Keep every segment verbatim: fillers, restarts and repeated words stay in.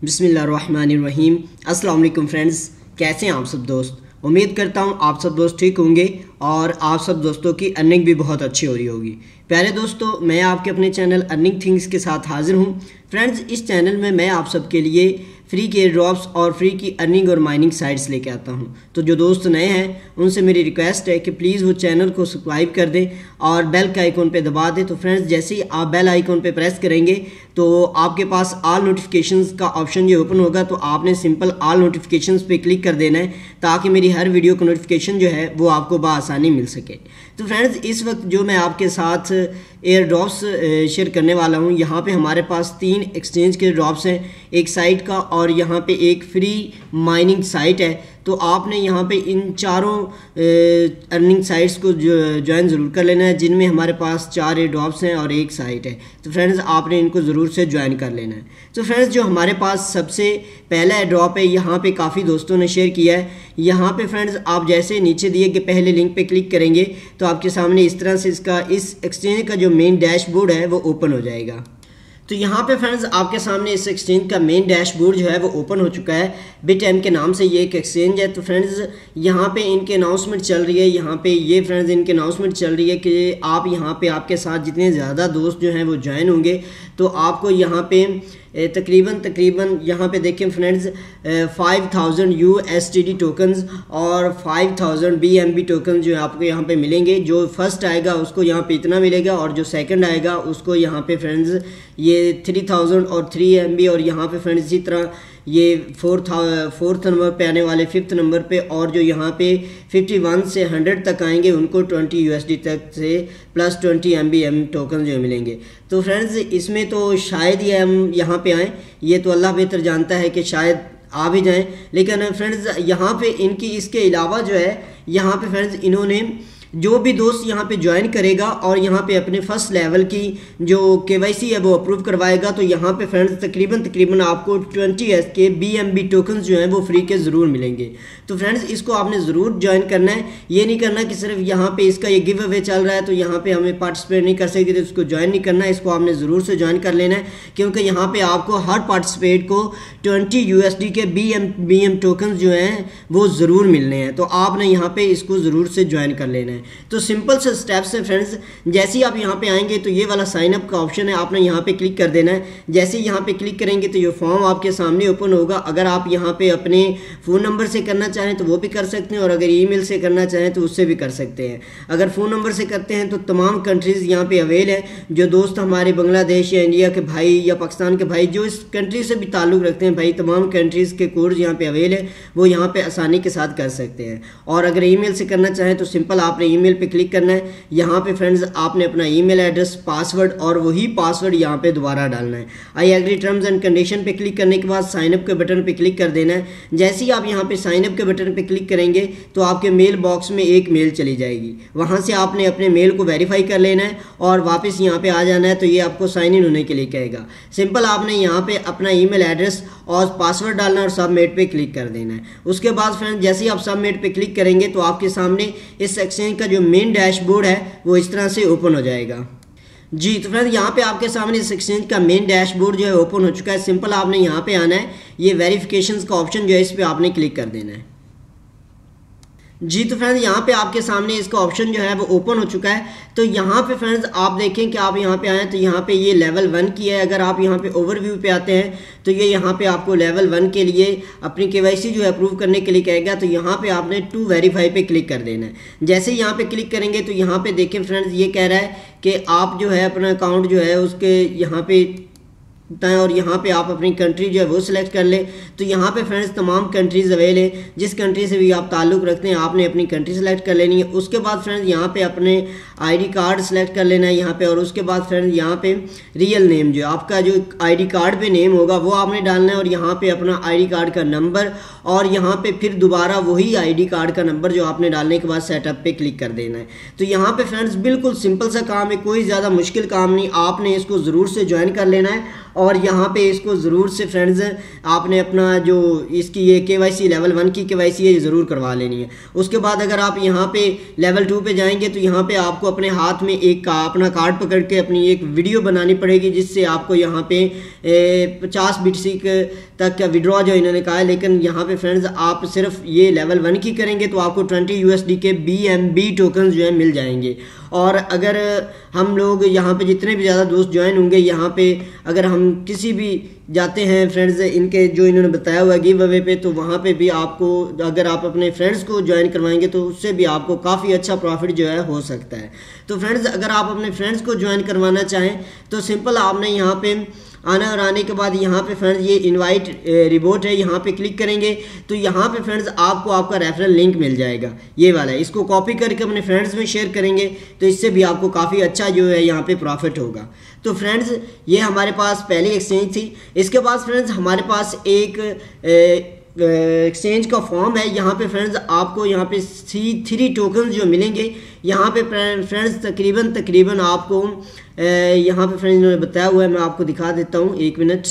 बिस्मिल्लाहिर्रहमानिर्रहीम। अस्सलाम वालेकुम फ्रेंड्स, कैसे हैं आप सब दोस्त। उम्मीद करता हूं आप सब दोस्त ठीक होंगे और आप सब दोस्तों की अर्निंग भी बहुत अच्छी हो रही होगी। प्यारे दोस्तों, मैं आपके अपने चैनल अर्निंग थिंग्स के साथ हाजिर हूं। फ्रेंड्स, इस चैनल में मैं आप सबके लिए फ्री के ड्रॉप्स और फ्री की अर्निंग और माइनिंग साइट्स लेके आता हूं। तो जो दोस्त नए हैं उनसे मेरी रिक्वेस्ट है कि प्लीज़ वो चैनल को सब्सक्राइब कर दें और बेल के आइकॉन पे दबा दें। तो फ्रेंड्स, जैसे ही आप बेल आइकॉन पे प्रेस करेंगे तो आपके पास ऑल नोटिफिकेशंस का ऑप्शन जो ओपन होगा, तो आपने सिंपल ऑल नोटिफिकेशंस पे क्लिक कर देना है ताकि मेरी हर वीडियो का नोटिफिकेशन जो है वो आपको बआसानी मिल सके। तो फ्रेंड्स, इस वक्त जो मैं आपके साथ एयर ड्रॉप्स शेयर करने वाला हूँ, यहाँ पे हमारे पास तीन एक्सचेंज के ड्रॉप्स हैं, एक साइट का और यहाँ पे एक फ्री माइनिंग साइट है। तो आपने यहाँ पे इन चारों अर्निंग साइट्स को ज्वाइन ज़रूर कर लेना है, जिनमें हमारे पास चार एयर ड्रॉप्स हैं और एक साइट है। तो फ्रेंड्स, आपने इनको ज़रूर से ज्वाइन कर लेना है। तो फ्रेंड्स, जो हमारे पास सबसे पहला एयर ड्रॉप है, यहाँ पे काफ़ी दोस्तों ने शेयर किया है। यहाँ पे फ्रेंड्स, आप जैसे नीचे दिए गए पहले लिंक पे क्लिक करेंगे तो आपके सामने इस तरह से इसका इस एक्सचेंज का जो मेन डैशबोर्ड है वो ओपन हो जाएगा। तो यहाँ पे फ्रेंड्स, आपके सामने इस एक्सचेंज का मेन डैशबोर्ड जो है वो ओपन हो चुका है। बिटएम के नाम से ये एक एक्सचेंज है। तो फ्रेंड्स, यहाँ पे इनके अनाउंसमेंट चल रही है। यहाँ पे ये फ्रेंड्स इनके अनाउंसमेंट चल रही है कि आप यहाँ पे आपके साथ जितने ज़्यादा दोस्त जो हैं वो ज्वाइन होंगे तो आपको यहाँ पे तकरीबन तकरीबन यहाँ पे देखें friends, five thousand U S T D tokens और five thousand B M B token जो आपको यहाँ पे मिलेंगे। जो फर्स्ट आएगा उसको यहाँ पे इतना मिलेगा और जो सेकंड आएगा उसको यहाँ पे फ्रेंड्स ये थ्री थाउजेंड और थ्री एम बी, और यहाँ पे फ्रेंड्स इसी तरह ये फोर्थ फोर्थ नंबर पे आने वाले फिफ्थ नंबर पे, और जो यहाँ पे फिफ्टी वन से हंड्रेड तक आएंगे उनको ट्वेंटी यू एस डी तक से plus twenty M B M token जो मिलेंगे। तो फ्रेंड्स, इसमें तो शायद ये हम यहाँ पे आएँ, ये तो अल्लाह बेहतर जानता है कि शायद आ भी जाएँ। लेकिन फ्रेंड्स, यहाँ पे इनकी इसके अलावा जो है यहाँ पे फ्रेंड्स इन्होंने जो भी दोस्त यहाँ पे ज्वाइन करेगा और यहाँ पे अपने फर्स्ट लेवल की जो केवाईसी है वो अप्रूव करवाएगा, तो यहाँ पे फ्रेंड्स तकरीबन तकरीबन आपको ट्वेंटी एस के बी एम बी टोकन्स जो हैं वो फ्री के ज़रूर मिलेंगे। तो फ्रेंड्स, इसको आपने ज़रूर ज्वाइन करना है। ये नहीं करना कि सिर्फ यहाँ पे इसका ये गिव अवे चल रहा है तो यहाँ पे हमें पार्टिसिपेट नहीं कर सकते तो इसको ज्वाइन नहीं करना है। इसको आपने ज़रूर से ज्वाइन कर लेना है, क्योंकि यहाँ पे आपको हर पार्टिसिपेट को ट्वेंटी यू एस डी के B M B M tokens जो हैं वो ज़रूर मिलने हैं। तो आपने यहाँ पे इसको ज़रूर से ज्वाइन कर लेना है। तो सिंपल से स्टेप्स है फ्रेंड्स। जैसे ही आप यहाँ पे आएंगे तो ये वाला साइन अप का ऑप्शन है, आपने यहाँ पे क्लिक कर देना है। जैसे ही यहाँ पे क्लिक करेंगे तो ये फॉर्म आपके सामने ओपन होगा। अगर आप यहाँ पे अपने फ़ोन नंबर से करना चाहें तो वो भी कर सकते हैं, और अगर ईमेल से करना चाहें तो उससे भी कर सकते हैं। अगर फ़ोन नंबर से करते हैं तो तमाम कंट्रीज़ यहाँ पे अवेल है। जो दोस्त हमारे बांग्लादेश या इंडिया के भाई या पाकिस्तान के भाई जो इस कंट्री से भी ताल्लुक़ रखते हैं भाई, तमाम कंट्रीज़ के कोड यहाँ पे अवेल है, वो यहाँ पे आसानी के साथ कर सकते हैं। और अगर ईमेल से करना चाहें तो सिंपल आपने ईमेल पे क्लिक करना है। यहाँ पे फ्रेंड्स आपने अपना ईमेल एड्रेस, पासवर्ड और वही पासवर्ड यहाँ पे दोबारा डालना है। I agree terms and condition पे क्लिक करने के बाद साइन अप के बटन पे क्लिक कर देना है। जैसे ही आप यहाँ पे साइन अप के बटन पे क्लिक करेंगे तो आपके मेल बॉक्स में एक मेल चली जाएगी। वहाँ से आपने अपने मेल को वेरीफाई कर लेना है और वापस यहाँ पे आ जाना है। तो ये आपको साइन इन होने के लिए कहेगा। सिंपल आपने यहाँ पे अपना ईमेल एड्रेस और पासवर्ड डालना है और सबमिट पे क्लिक कर देना है। उसके बाद फ्रेंड्स, जैसे ही आप सबमिट पे क्लिक करेंगे तो आपके सामने इस एक्सचेंज का जो मेन डैशबोर्ड है वो इस तरह से ओपन हो जाएगा। जी, तो फ्रेंड्स, यहाँ पे आपके सामने इस एक्सचेंज का मेन डैशबोर्ड जो है ओपन हो चुका है। सिंपल आपने यहाँ पे आना है, ये वेरिफिकेशंस का ऑप्शन जो है इस पर आपने क्लिक कर देना है। जी, तो फ्रेंड्स, यहाँ पे आपके सामने इसका ऑप्शन जो है वो ओपन हो चुका है। तो यहाँ पे फ्रेंड्स आप देखें कि आप यहाँ पे आएँ तो यहाँ पे ये लेवल वन की है। अगर आप यहाँ पे ओवरव्यू पे आते हैं तो ये यहाँ पे आपको लेवल वन के लिए अपनी केवाईसी जो है अप्रूव करने के लिए कहेगा। तो यहाँ पे आपने टू वेरीफाई पे क्लिक कर देना है। जैसे यहाँ पे क्लिक करेंगे तो यहाँ पे देखें फ्रेंड्स, ये कह रहा है कि आप जो है अपना अकाउंट जो है उसके यहाँ पे और यहाँ पे आप अपनी कंट्री जो है वो सिलेक्ट कर ले। तो यहाँ पे फ्रेंड्स तमाम कंट्रीज़ अवेल है। जिस कंट्री से भी आप ताल्लुक़ रखते हैं आपने अपनी कंट्री सेलेक्ट कर लेनी है। उसके बाद फ्रेंड्स यहाँ पे अपने आईडी कार्ड सेलेक्ट कर लेना है यहाँ पे, और उसके बाद फ्रेंड्स यहाँ पे रियल नेम जो आपका जो आईडी कार्ड पे नेम होगा वो आपने डालना है, और यहाँ पे अपना आईडी कार्ड का नंबर, और यहाँ पे फिर दोबारा वही आईडी कार्ड का नंबर जो आपने डालने के बाद सेटअप पे क्लिक कर देना है। तो यहाँ पे फ्रेंड्स बिल्कुल सिंपल सा काम है, कोई ज़्यादा मुश्किल काम नहीं। आपने इसको ज़रूर से ज्वाइन कर लेना है और यहाँ पे इसको ज़रूर से फ्रेंड्स आपने अपना जो इसकी ये के वाई सी लेवल वन की के वाई सी है ये ज़रूर करवा लेनी है। उसके बाद अगर आप यहाँ पे लेवल टू पे जाएंगे तो यहाँ पे आपको अपने हाथ में एक का अपना कार्ड पकड़ के अपनी एक वीडियो बनानी पड़ेगी, जिससे आपको यहाँ पे पचास बीटीसी तक का विड्रॉ जो इन्होंने कहा है। लेकिन यहाँ पे फ्रेंड्स आप सिर्फ ये लेवल वन की करेंगे तो आपको ट्वेंटी यूएसडी के बी एम बी टोकन जो है मिल जाएंगे। और अगर हम लोग यहाँ पे जितने भी ज़्यादा दोस्त ज्वाइन होंगे, यहाँ पे अगर हम किसी भी जाते हैं फ्रेंड्स इनके जो इन्होंने बताया हुआ गिव अवे पे, तो वहाँ पे भी आपको अगर आप अपने फ्रेंड्स को ज्वाइन करवाएंगे तो उससे भी आपको काफ़ी अच्छा प्रॉफिट जो है हो सकता है। तो फ्रेंड्स अगर आप अपने फ्रेंड्स को ज्वाइन करवाना चाहें तो सिंपल आपने यहाँ पे आना, और आने के बाद यहाँ पे फ्रेंड्स ये इनवाइट रिपोर्ट है, यहाँ पे क्लिक करेंगे तो यहाँ पे फ्रेंड्स आपको आपका रेफरल लिंक मिल जाएगा, ये वाला है। इसको कॉपी करके अपने फ्रेंड्स में शेयर करेंगे तो इससे भी आपको काफ़ी अच्छा जो है यहाँ पे प्रॉफिट होगा। तो फ्रेंड्स ये हमारे पास पहली एक्सचेंज थी। इसके बाद फ्रेंड्स हमारे पास एक ए, एक्सचेंज का फॉर्म है। यहाँ पे फ्रेंड्स आपको यहाँ पे सी थ्री टोकन जो मिलेंगे, यहाँ पे फ्रेंड्स तकरीबन तकरीबन आपको यहाँ पे फ्रेंड्स इन्होंने बताया हुआ है, मैं आपको दिखा देता हूँ एक मिनट।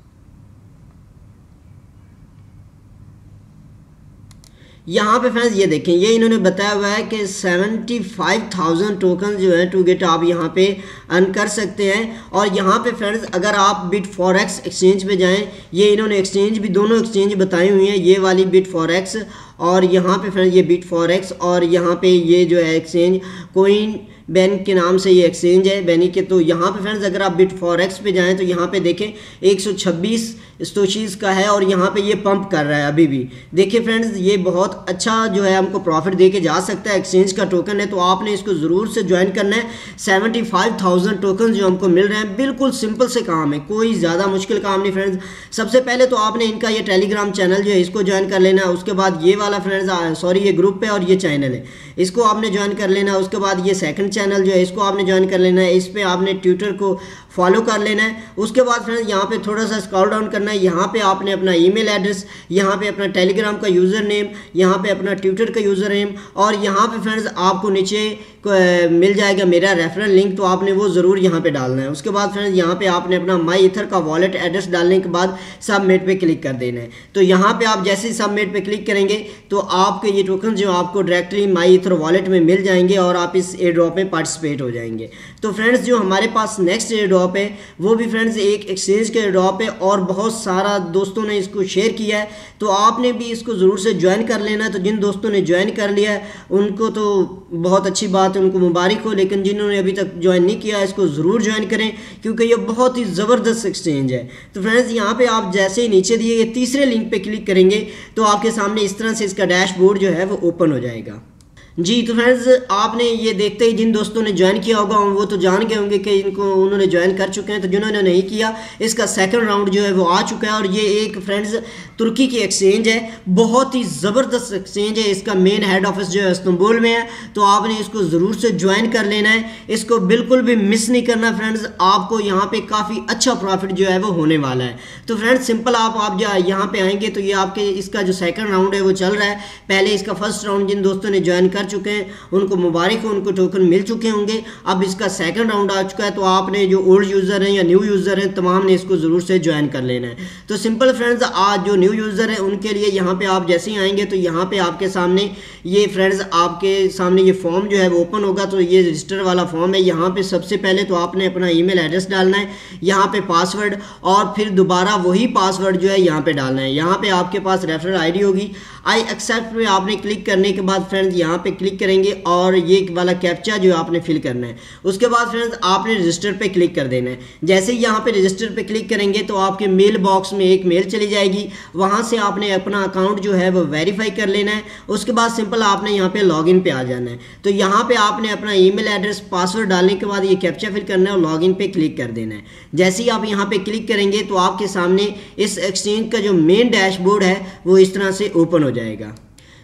यहाँ पे फ्रेंड्स ये देखें, ये इन्होंने बताया हुआ है कि सेवेंटी फाइव थाउजेंड टोकन जो है टू गेट आप यहाँ पे अर्न कर सकते हैं। और यहाँ पे फ्रेंड्स अगर आप बिट फॉरेक्स एक्सचेंज पे जाएं, ये इन्होंने एक्सचेंज भी दोनों एक्सचेंज बताई हुई हैं, ये वाली बिट फॉरेक्स और यहाँ पे फ्रेंड्स ये बिट फॉरेक्स, और यहाँ पे ये जो है एक्सचेंज कोइन बैन के नाम से ये एक्सचेंज है बैनी के। तो यहाँ पे फ्रेंड्स अगर आप बिट फॉरेक्स पे जाएं तो यहाँ पे देखें एक सौ छब्बीस स्टोशीज का है और यहाँ पे ये पंप कर रहा है अभी भी। देखिए फ्रेंड्स ये बहुत अच्छा जो है हमको प्रॉफिट दे के जा सकता है। एक्सचेंज का टोकन है तो आपने इसको ज़रूर से ज्वाइन करना है। सेवेंटी फाइव थाउजेंड टोकन जो हमको मिल रहे हैं, बिल्कुल सिंपल से काम है, कोई ज़्यादा मुश्किल काम नहीं फ्रेंड्स। सबसे पहले तो आपने इनका ये टेलीग्राम चैनल जो है इसको ज्वाइन कर लेना है। उसके बाद ये वाला फ्रेंड्स सॉरी ये ग्रुप है और ये चैनल है, इसको आपने ज्वाइन कर लेना है। उसके बाद ये सेकंड चैनल जो है इसको आपने ज्वाइन कर लेना है। इस पर आपने ट्विटर को फॉलो कर लेना है। उसके बाद फ्रेंड्स यहाँ पे थोड़ा सा स्क्रॉल डाउन करना है। यहाँ पे आपने अपना ईमेल एड्रेस, यहाँ पे अपना टेलीग्राम का यूज़र नेम, यहाँ पे अपना ट्विटर का यूज़र नेम, और यहाँ पे फ्रेंड्स आपको नीचे मिल जाएगा मेरा रेफरल लिंक, तो आपने वो ज़रूर यहाँ पे डालना है। उसके बाद फ्रेंड्स यहाँ पे आपने अपना माई ईथर का वॉलेट एड्रेस डालने के बाद सबमिट पे क्लिक कर देना है। तो यहाँ पे आप जैसे ही सबमिट पे क्लिक करेंगे तो आपके ये टोकन जो आपको डायरेक्टली माई ईथर वॉलेट में मिल जाएंगे और आप इस एयर ड्रॉप में पार्टिसिपेट हो जाएंगे। तो फ्रेंड्स जो हमारे पास नेक्स्ट एयर ड्रॉप है वो भी फ्रेंड्स एक एक्सचेंज का एयर ड्रॉप है और बहुत सारा दोस्तों ने इसको शेयर किया है, तो आपने भी इसको ज़रूर से ज्वाइन कर लेना। तो जिन दोस्तों ने ज्वाइन कर लिया है उनको तो बहुत अच्छी बात है, उनको मुबारक हो, लेकिन जिन्होंने अभी तक ज्वाइन नहीं किया इसको ज़रूर ज्वाइन करें क्योंकि ये बहुत ही ज़बरदस्त एक्सचेंज है। तो फ्रेंड्स यहाँ पे आप जैसे ही नीचे दिए गए तीसरे लिंक पे क्लिक करेंगे तो आपके सामने इस तरह से इसका डैशबोर्ड जो है वो ओपन हो जाएगा। जी तो फ्रेंड्स आपने ये देखते ही जिन दोस्तों ने ज्वाइन किया होगा वो तो जान गए होंगे कि इनको उन्होंने ज्वाइन कर चुके हैं। तो जिन्होंने नहीं किया इसका सेकंड राउंड जो है वो आ चुका है और ये एक फ्रेंड्स तुर्की की एक्सचेंज है, बहुत ही ज़बरदस्त एक्सचेंज है। इसका मेन हेड ऑफिस जो है इस्तांबुल में है, तो आपने इसको ज़रूर से ज्वाइन कर लेना है, इसको बिल्कुल भी मिस नहीं करना फ्रेंड्स। आपको यहाँ पे काफ़ी अच्छा प्रॉफिट जो है वो होने वाला है। तो फ्रेंड्स सिंपल आप आप यहाँ पे आएंगे तो ये आपके इसका जो सेकंड राउंड है वो चल रहा है। पहले इसका फर्स्ट राउंड जिन दोस्तों ने ज्वाइन कर चुके हैं उनको मुबारक हो, उनको टोकन मिल चुके होंगे। अब इसका सेकंड राउंड आ चुका है तो आपने जो ओल्ड यूज़र हैं या न्यू यूज़र हैं तमाम ने इसको ज़रूर से ज्वाइन कर लेना है। तो सिंपल फ्रेंड्स आज जो न्यू यूज़र है उनके लिए यहाँ पे आप जैसे ही आएंगे तो यहाँ पे आपके सामने ये फ्रेंड्स आपके सामने ये फॉर्म जो है वो ओपन होगा। तो ये रजिस्टर वाला फॉर्म है। यहाँ पे सबसे पहले तो आपने अपना ईमेल एड्रेस डालना है, यहाँ पे पासवर्ड, और फिर दोबारा वही पासवर्ड जो है यहाँ पे डालना है। यहाँ पे आपके पास रेफरल आईडी होगी। आई एक्सेप्ट में आपने क्लिक करने के बाद फ्रेंड्स यहाँ पे क्लिक करेंगे और ये वाला कैप्चा जो आपने फिल करना है। उसके बाद फ्रेंड्स आपने रजिस्टर पे क्लिक कर देना है। जैसे ही यहाँ पे रजिस्टर पे क्लिक करेंगे तो आपके मेल बॉक्स में एक मेल चली जाएगी, वहाँ से आपने अपना अकाउंट जो है वो वेरीफाई कर लेना है। उसके बाद सिंपल आपने यहाँ पे लॉगिन पे आ जाना है। तो यहाँ पे आपने अपना ईमेल एड्रेस पासवर्ड डालने के बाद ये कैप्चा फिल करना है और लॉगिन पे क्लिक कर देना है। जैसे ही आप यहाँ पे क्लिक करेंगे तो आपके सामने इस एक्सचेंज का जो मेन डैशबोर्ड है वो इस तरह से ओपन हो जाएगा।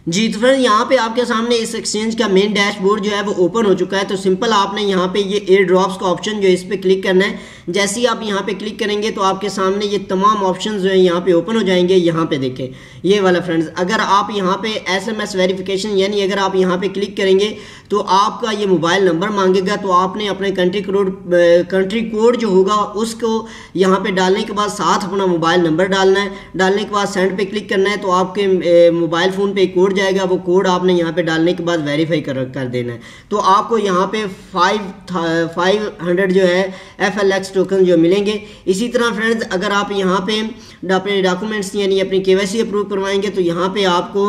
जी तो फ्रेंड्स यहाँ पे आपके सामने इस एक्सचेंज का मेन डैशबोर्ड जो है वो ओपन हो चुका है। तो सिंपल आपने यहाँ पे ये एयर ड्रॉप्स का ऑप्शन जो है इस पर क्लिक करना है। जैसे ही आप यहाँ पे क्लिक करेंगे तो आपके सामने ये तमाम ऑप्शन जो है यहाँ पे ओपन हो जाएंगे। यहाँ पे देखें ये वाला फ्रेंड्स, अगर आप यहाँ पे एस एम एस वेरिफिकेशन यानी अगर आप यहाँ पे क्लिक करेंगे तो आपका ये मोबाइल नंबर मांगेगा। तो आपने अपने कंट्री कोड कंट्री कोड जो होगा उसको यहाँ पे डालने के बाद साथ अपना मोबाइल नंबर डालना है। डालने के बाद सेंड पे क्लिक करना है तो आपके मोबाइल फ़ोन पे एक कोड जाएगा। वो कोड आपने यहाँ पे डालने के बाद वेरीफाई कर कर देना है। तो आपको यहाँ पे फाइव फाइव हंड्रेड जो है एफ एल एक्स टोकन जो मिलेंगे। इसी तरह फ्रेंड्स अगर आप यहाँ पे अपने डॉक्यूमेंट्स यानी अपनी के वाई सी अप्रूव करवाएंगे तो यहाँ पे आपको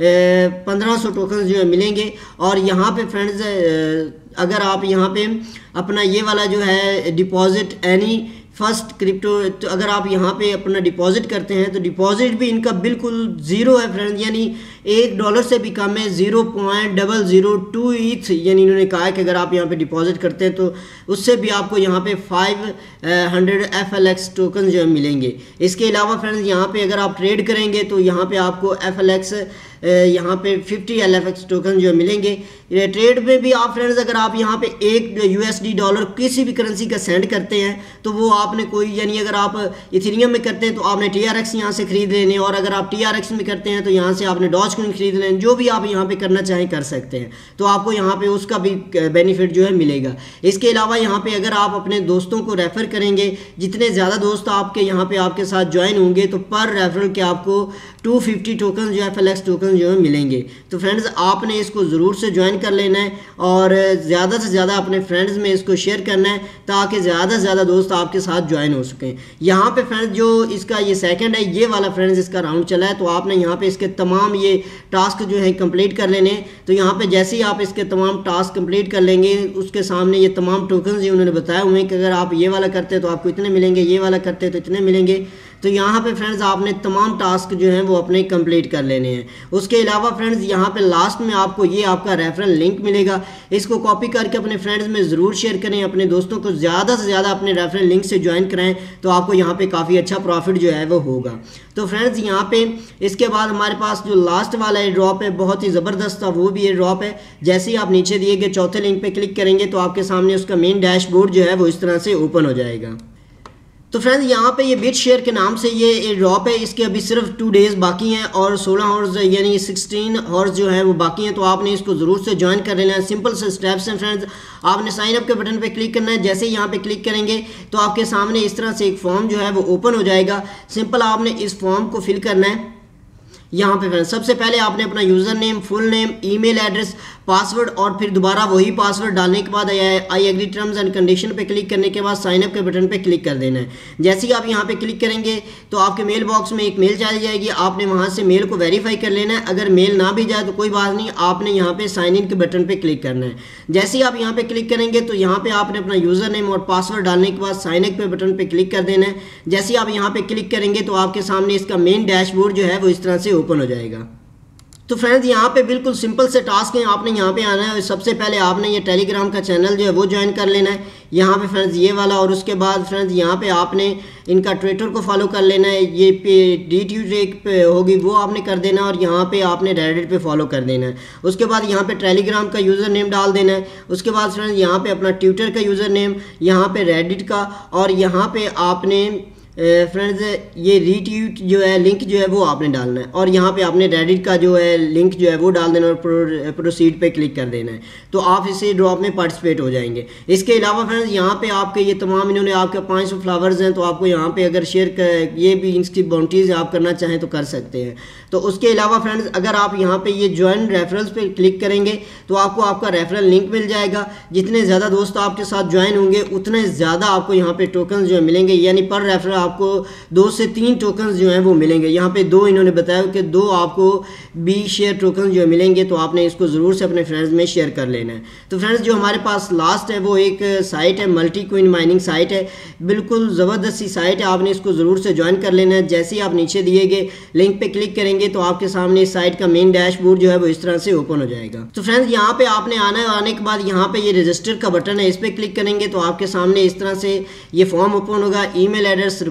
पंद्रह सौ टोकन जो है मिलेंगे। और यहाँ पे फ्रेंड्स अगर आप यहाँ पे अपना ये वाला जो है डिपॉजिट एनी फर्स्ट क्रिप्टो, तो अगर आप यहाँ पे अपना डिपॉजिट करते हैं तो डिपॉजिट भी इनका बिल्कुल ज़ीरो है फ्रेंड्स, यानी एक डॉलर से भी कम है, zero point double zero two eth यानी इन्होंने कहा है कि अगर आप यहाँ पे डिपॉजिट करते हैं तो उससे भी आपको यहाँ पे five hundred F L X token जो है मिलेंगे। इसके अलावा फ्रेंड्स यहाँ पे अगर आप ट्रेड करेंगे तो यहाँ पे आपको एफ एल एक्स यहाँ पे fifty L F X token जो मिलेंगे। ट्रेड में भी आप फ्रेंड्स अगर आप यहाँ पे एक यूएसडी डॉलर किसी भी करेंसी का सेंड करते हैं तो वो आपने कोई यानी अगर आप इथेरियम में करते हैं तो आपने टी आर एक्स यहाँ से खरीद लेने, और अगर आप टी आर एक्स में करते हैं तो यहाँ से आपने डॉज कॉइन खरीद लेने। जो भी आप यहाँ पे करना चाहें कर सकते हैं, तो आपको यहाँ पे उसका भी बेनिफिट जो है मिलेगा। इसके अलावा यहाँ पे अगर आप अपने दोस्तों को रेफ़र करेंगे, जितने ज़्यादा दोस्त आपके यहाँ पे आपके साथ ज्वाइन होंगे तो पर रेफरल के आपको टू फिफ्टी टोकन जो है एफ एल एक्स टोकन जो है मिलेंगे। तो फ्रेंड्स आपने इसको ज़रूर से ज्वाइन कर लेना है और ज़्यादा से ज़्यादा अपने फ्रेंड्स में इसको शेयर करना है ताकि ज़्यादा से ज़्यादा दोस्त आपके साथ ज्वाइन हो सकें। यहाँ पे फ्रेंड्स जो इसका ये सेकंड है ये वाला फ्रेंड्स इसका राउंड चला है, तो आपने यहाँ पे इसके तमाम ये टास्क जो है कंप्लीट कर लेने। तो यहाँ पे जैसे ही आप इसके तमाम टास्क कंप्लीट कर लेंगे उसके सामने ये तमाम टोकन जो उन्होंने बताया हुए हैं कि अगर आप ये वाला करते हैं तो आपको इतने मिलेंगे, ये वाला करते हैं तो इतने मिलेंगे। तो यहाँ पे फ्रेंड्स आपने तमाम टास्क जो हैं वो अपने कंप्लीट कर लेने हैं। उसके अलावा फ्रेंड्स यहाँ पे लास्ट में आपको ये आपका रेफरल लिंक मिलेगा, इसको कॉपी करके अपने फ्रेंड्स में ज़रूर शेयर करें, अपने दोस्तों को ज़्यादा से ज़्यादा अपने रेफरल लिंक से ज्वाइन कराएं तो आपको यहाँ पे काफ़ी अच्छा प्रॉफिट जो है वो होगा। तो फ्रेंड्स यहाँ पे इसके बाद हमारे पास जो लास्ट वाला ये ड्रॉप है बहुत ही ज़बरदस्त था, वो भी ये ड्रॉप है। जैसे ही आप नीचे दिए गए चौथे लिंक पे क्लिक करेंगे तो आपके सामने उसका मेन डैशबोर्ड जो है वो इस तरह से ओपन हो जाएगा। तो फ्रेंड्स यहाँ पे ये बिट शेयर के नाम से ये ड्रॉप है, इसके अभी सिर्फ टू डेज़ बाकी हैं और सोलह हॉर्स यानी सिक्सटीन हॉर्स जो है वो बाकी हैं। तो आपने इसको ज़रूर से ज्वाइन कर लेना है। सिंपल से स्टेप्स हैं फ्रेंड्स। आपने साइन अप के बटन पे क्लिक करना है। जैसे ही यहाँ पे क्लिक करेंगे तो आपके सामने इस तरह से एक फॉर्म जो है वो ओपन हो जाएगा। सिंपल आपने इस फॉर्म को फिल करना है। यहाँ पे फ्रेंड्स सबसे पहले आपने अपना user name, full name, email address, password और फिर दोबारा वही पासवर्ड डालने के बाद I agree terms and condition पे क्लिक करने के बाद साइन अप के बटन पे क्लिक कर देना है। जैसे ही आप यहाँ पे क्लिक करेंगे तो आपके मेल बॉक्स में एक मेल चली जाएगी। आपने वहाँ से मेल को वेरीफाई कर लेना है। अगर मेल ना भी जाए तो कोई बात नहीं, आपने यहाँ पे साइन इन के बटन पे क्लिक करना है। जैसे ही आप यहाँ पे क्लिक करेंगे तो यहाँ पे आपने अपना यूज़र नेम और पासवर्ड डालने के बाद साइन अप के बटन पे क्लिक कर देना है। जैसे ही आप यहाँ पे क्लिक करेंगे तो आपके सामने इसका मेन डैशबोर्ड जो है वो इस तरह से ओपन हो जाएगा। तो फ्रेंड्स यहाँ पे बिल्कुल सिंपल से टास्क हैं। आपने यहाँ पे आना है। सबसे पहले आपने ये टेलीग्राम का चैनल जो है वो ज्वाइन कर लेना है यहाँ पे फ्रेंड्स, ये वाला। और उसके बाद फ्रेंड्स यहाँ पे आपने इनका ट्विटर को फॉलो कर लेना है। ये पे डी ट्यूट पे होगी वो आपने कर देना है और यहाँ पे आपने रेडिट पे फॉलो कर देना है। उसके बाद यहाँ पे टेलीग्राम का यूज़र नेम डाल देना है। उसके बाद फ्रेंड्स यहाँ पे अपना ट्विटर का यूज़र नेम, यहाँ पे रेडिट का, और यहाँ पे आपने फ्रेंड्स ये रीट्वीट जो है लिंक जो है वो आपने डालना है और यहाँ पे आपने रेडिट का जो है लिंक जो है वो डाल देना और प्रो, प्रोसीड पे क्लिक कर देना है। तो आप इसी ड्रॉप में पार्टिसिपेट हो जाएंगे। इसके अलावा फ्रेंड्स यहाँ पे आपके ये तमाम इन्होंने आपके पाँच सौ फ्लावर्स हैं, तो आपको यहाँ पे अगर शेयर कर ये भी इसकी बाउंड्रीज आप करना चाहें तो कर सकते हैं। तो उसके अलावा फ्रेंड्स अगर आप यहाँ पे ये ज्वाइन रेफरल्स पे क्लिक करेंगे तो आपको आपका रेफरल लिंक मिल जाएगा। जितने ज़्यादा दोस्त आपके साथ ज्वाइन होंगे उतने ज़्यादा आपको यहाँ पे टोकन जो है मिलेंगे, यानी पर रेफरल आपको दो से तीन टोकन जो हैं वो मिलेंगे। यहाँ पे दो इन्होंने बताया कि दो आपको बी शेयर टोकन जो मिलेंगे, तो आपने इसको ज़रूर से अपने फ्रेंड्स में शेयर कर लेना है। तो फ्रेंड्स जो हमारे पास लास्ट है वो एक साइट है, मल्टी क्विन माइनिंग साइट है, बिल्कुल ज़बरदस्त सी साइट है। आपने इसको ज़रूर से ज्वाइन कर लेना है। जैसे ही आप नीचे दिए गए लिंक पे क्लिक करेंगे तो आपके सामने इस साइट का मेन डैशबोर्ड जो है वो इस तरह से ओपन हो जाएगा। तो फ्रेंड्स यहाँ पे आपने आना है। आने के बाद यहाँ पे ये रजिस्टर का बटन है, इस पर क्लिक करेंगे तो आपके सामने इस तरह से ये फॉर्म ओपन होगा। ईमेल एड्रेस,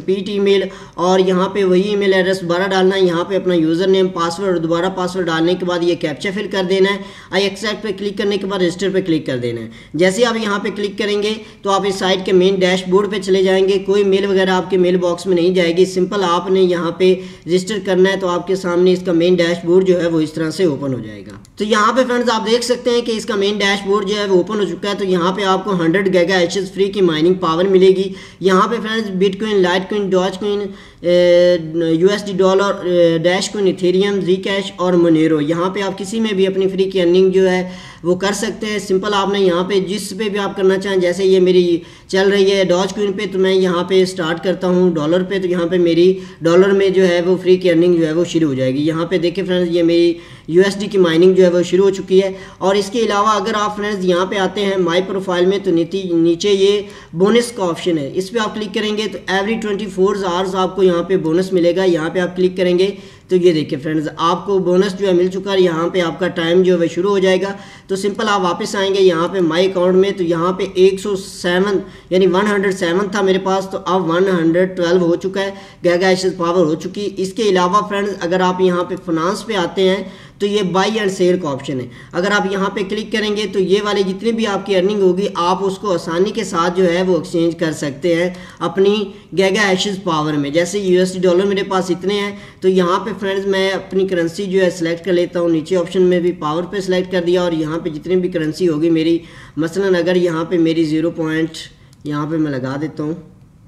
रिपीट ईमेल, और यहाँ पे वही ईमेल एड्रेस दोबारा डालना है। यहाँ पे अपना यूज़र नेम, पासवर्ड और दोबारा पासवर्ड डालने के बाद ये कैप्चा फिल कर देना है। आई एक्सेप्ट पे क्लिक करने के बाद रजिस्टर पे क्लिक कर देना है। जैसे आप यहाँ पे क्लिक करेंगे तो आप इस साइट के मेन डैशबोर्ड पे चले जाएंगे। कोई मेल वगैरह आपके मेल बॉक्स में नहीं जाएगी, सिंपल आपने यहाँ पे रजिस्टर करना है तो आपके सामने इसका मेन डैशबोर्ड जो है वो इस तरह से ओपन हो जाएगा। तो यहाँ पे फ्रेंड्स आप देख सकते हैं कि इसका मेन डैशबोर्ड जो है वो ओपन हो चुका है। तो यहाँ पे आपको हंड्रेड गीगा एचेस फ्री की माइनिंग पावर मिलेगी। यहाँ पे friends bitcoin, litecoin, dogecoin, USD dollar, dash coin, ethereum, zcash और मोनेरो, यहाँ पे आप किसी में भी अपनी फ्री की अर्निंग जो है वो कर सकते हैं। सिंपल आपने यहाँ पे जिस पे भी आप करना चाहें, जैसे ये मेरी चल रही है डॉज कॉइन पे, तो मैं यहाँ पे स्टार्ट करता हूँ डॉलर पे, तो यहाँ पे मेरी डॉलर में जो है वो फ्री की अर्निंग जो है वो शुरू हो जाएगी। यहाँ पे देखिए फ्रेंड्स ये मेरी यूएसडी की माइनिंग जो है वो शुरू हो चुकी है। और इसके अलावा अगर आप फ्रेंड्स यहाँ पे आते हैं माई प्रोफाइल में, तो नीचे ये बोनस का ऑप्शन है, इस पर आप क्लिक करेंगे तो एवरी ट्वेंटी फोर आवर्स आपको यहाँ पे बोनस मिलेगा। यहाँ पे आप क्लिक करेंगे तो ये देखिए फ्रेंड्स आपको बोनस जो है मिल चुका है। यहाँ पे आपका टाइम जो है शुरू हो जाएगा। तो सिंपल आप वापस आएंगे यहाँ पे माई अकाउंट में, तो यहाँ पे एक सौ सात यानी एक सौ सात था मेरे पास, तो अब एक सौ बारह हो चुका है, गीगा एचेस पावर हो चुकी। इसके अलावा फ्रेंड्स अगर आप यहाँ पे फाइनेंस पे आते हैं तो ये बाई एंड सेल का ऑप्शन है। अगर आप यहाँ पे क्लिक करेंगे तो ये वाली जितनी भी आपकी अर्निंग होगी आप उसको आसानी के साथ जो है वो एक्सचेंज कर सकते हैं अपनी गीगा एचेस पावर में। जैसे यूएसडी डॉलर मेरे पास इतने हैं, तो यहाँ पे फ्रेंड्स मैं अपनी करेंसी जो है सिलेक्ट कर लेता हूँ। नीचे ऑप्शन में भी पावर पे सिलेक्ट कर दिया, और यहाँ पे जितनी भी करेंसी होगी मेरी, मसलन अगर यहाँ पे मेरी ज़ीरो पॉइंट यहाँ पे मैं लगा देता हूँ,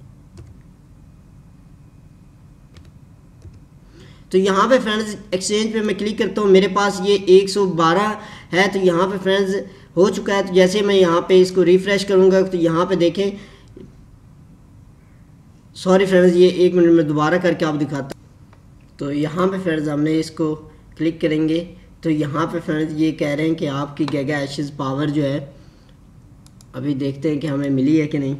तो यहाँ पे फ्रेंड्स एक्सचेंज पे मैं क्लिक करता हूँ, मेरे पास ये एक सौ बारह है। तो यहाँ पे फ्रेंड्स हो चुका है। तो जैसे मैं यहाँ पे इसको रिफ्रेश करूँगा तो यहाँ पे देखें, सॉरी फ्रेंड्स ये एक मिनट में दोबारा करके आप दिखाता हूँ। तो यहाँ पे फ्रेंड्स हमने इसको क्लिक करेंगे तो यहाँ पे फ्रेंड्स ये कह रहे हैं कि आपकी गीगा एचेस पावर जो है, अभी देखते हैं कि हमें मिली है कि नहीं।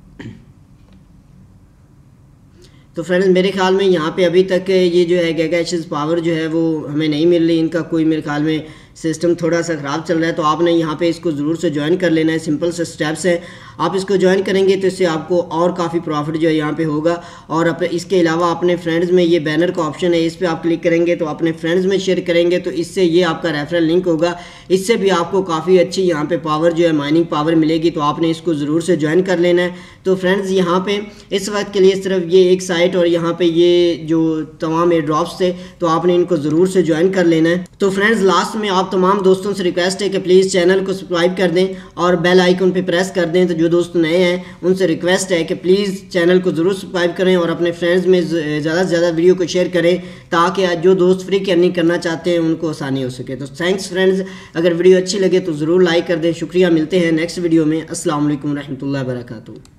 तो फ्रेंड्स मेरे ख्याल में यहाँ पे अभी तक ये जो है गीगा एचेस पावर जो है वो हमें नहीं मिल रही। इनका कोई मेरे ख्याल में सिस्टम थोड़ा सा ख़राब चल रहा है। तो आपने यहाँ पे इसको ज़रूर से ज्वाइन कर लेना है, सिंपल से स्टेप्स हैं। आप इसको ज्वाइन करेंगे तो इससे आपको और काफ़ी प्रॉफिट जो है यहाँ पे होगा। और अपने इसके अलावा अपने फ्रेंड्स में ये बैनर का ऑप्शन है, इस पर आप क्लिक करेंगे तो अपने फ्रेंड्स में शेयर करेंगे तो इससे ये आपका रेफरल लिंक होगा, इससे भी आपको काफ़ी अच्छी यहाँ पे पावर जो है माइनिंग पावर मिलेगी। तो आपने इसको ज़रूर से ज्वाइन कर लेना है। तो फ्रेंड्स यहाँ पे इस वक्त के लिए सिर्फ ये एक साइट और यहाँ पे ये जो तमाम एयर ड्रॉप्स थे, तो आपने इनको ज़रूर से ज्वाइन कर लेना है। तो फ्रेंड्स लास्ट में आप तमाम दोस्तों से रिक्वेस्ट है कि प्लीज़ चैनल को सब्सक्राइब कर दें और बेल आइकन पे प्रेस कर दें। तो जो दोस्त नए हैं उनसे रिक्वेस्ट है कि प्लीज़ चैनल को ज़रूर सब्सक्राइब करें और अपने फ्रेंड्स में ज़्यादा से ज़्यादा वीडियो को शेयर करें, ताकि जो दोस्त फ्री की अर्निंग करना चाहते हैं उनको आसानी हो सके। तो थैंक्स फ्रेंड्स, अगर वीडियो अच्छी लगे तो ज़रूर लाइक कर दें। शुक्रिया, मिलते हैं नेक्स्ट वीडियो में। अस्सलाम वालेकुम रहमतुल्लाहि व बरकातहू।